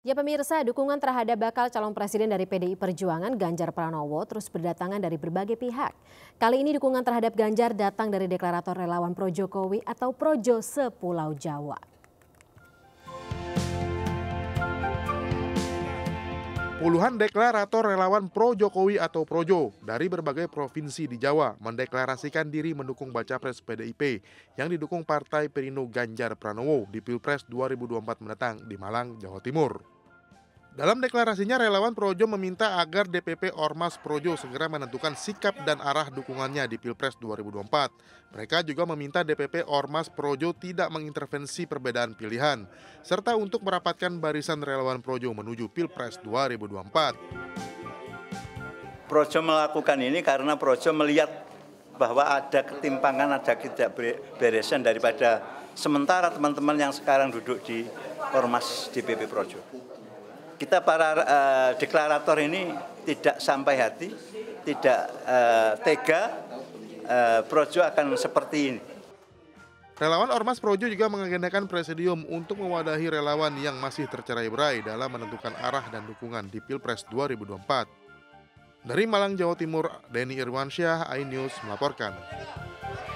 Ya pemirsa, dukungan terhadap bakal calon presiden dari PDI Perjuangan Ganjar Pranowo terus berdatangan dari berbagai pihak. Kali ini dukungan terhadap Ganjar datang dari deklarator relawan Pro Jokowi atau Projo se-Pulau Jawa. Puluhan deklarator relawan Pro Jokowi atau Projo dari berbagai provinsi di Jawa mendeklarasikan diri mendukung baca pres PDIP yang didukung Partai Perindo Ganjar Pranowo di Pilpres 2024 mendatang di Malang, Jawa Timur. Dalam deklarasinya, relawan Projo meminta agar DPP Ormas Projo segera menentukan sikap dan arah dukungannya di Pilpres 2024. Mereka juga meminta DPP Ormas Projo tidak mengintervensi perbedaan pilihan, serta untuk merapatkan barisan relawan Projo menuju Pilpres 2024. Projo melakukan ini karena Projo melihat bahwa ada ketimpangan, ada ketidakberesan daripada sementara teman-teman yang sekarang duduk di Ormas DPP Projo. Kita para deklarator ini tidak sampai hati, tidak tega, Projo akan seperti ini. Relawan Ormas Projo juga mengagendakan presidium untuk mewadahi relawan yang masih tercerai-berai dalam menentukan arah dan dukungan di Pilpres 2024. Dari Malang, Jawa Timur, Denny Irwansyah, iNews melaporkan.